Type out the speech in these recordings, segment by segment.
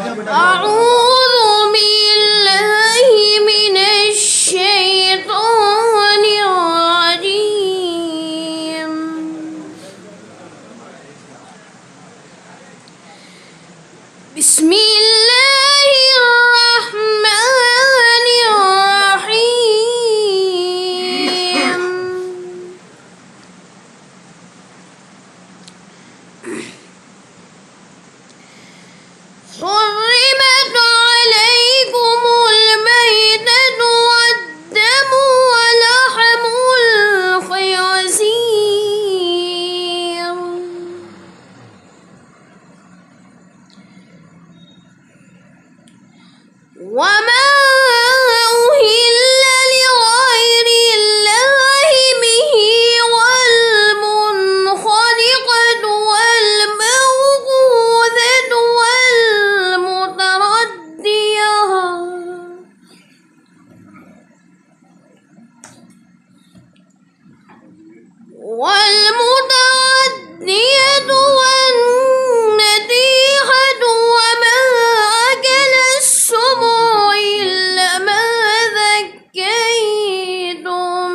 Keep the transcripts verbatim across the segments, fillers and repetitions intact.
أعوذ بالله من الشيطان الرجيم. بسم الله الرحمن الرحيم. حرمت عليكم الميتة والدم ولحم الخنزير وما أهل لغير الله به والمنخنقة والموقوذة والمتردية والمتردية والنتيحة وما أكل السبع إلا ما ذكيتم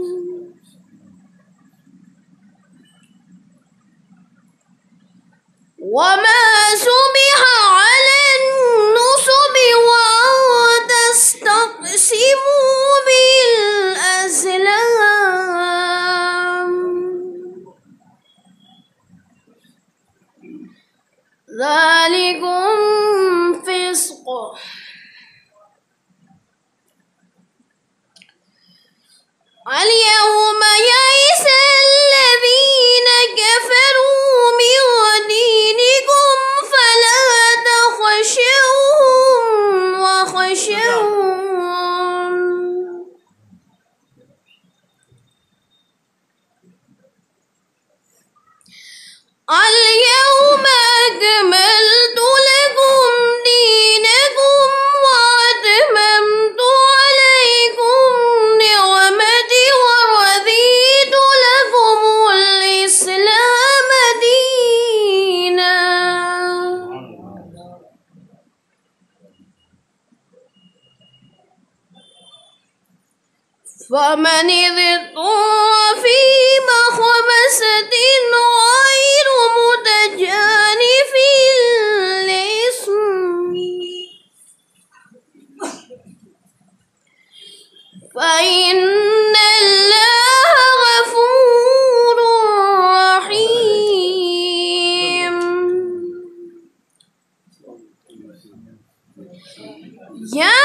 وما سبح على النصب وأن تستقسموا بالأزلام ذلكم فسق. اليوم يئس الذين كفروا من دينكم فلا تخشوهم واخشون اليوم أكملت لكم دينكم وأتممت عليكم نعمتي ورضيت لكم الإسلام دينا. فمن اضطر في مخمصة غير متجانف لإثم فإن الله غفور رحيم. يا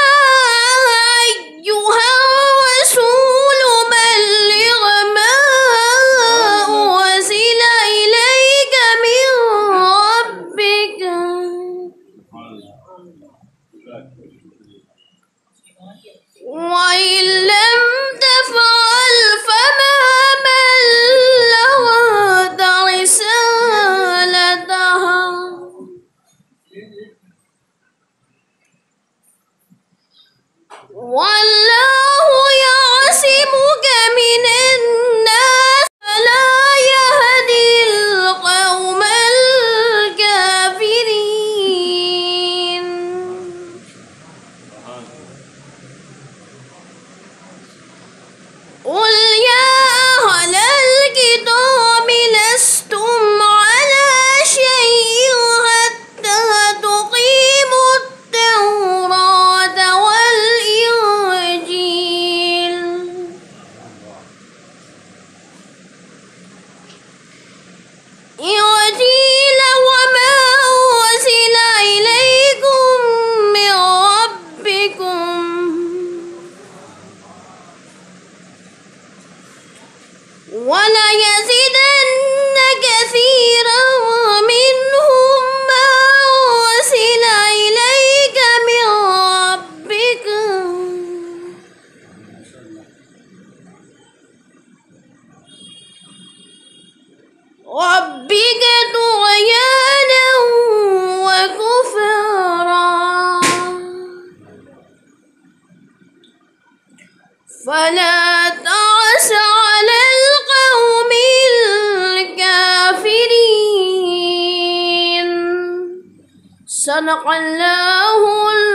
أيها الرسول بلغ ما أنزل إليك من ربك وإن لم تفعل فما بلغت رسالتها والله يعصمك من الناس لا يهدي القوم الكافرين. قل يا أهل الكتاب لستم على شيء حتى تقيموا التوراة والإنجيل إنجيل وما أنزل إليكم من ربكم وليزيدن كثيرا منهم ما أنزل إليك من ربك ربك طغيانا وكفرا فلا تعس على القوم الكافرين. صدق الله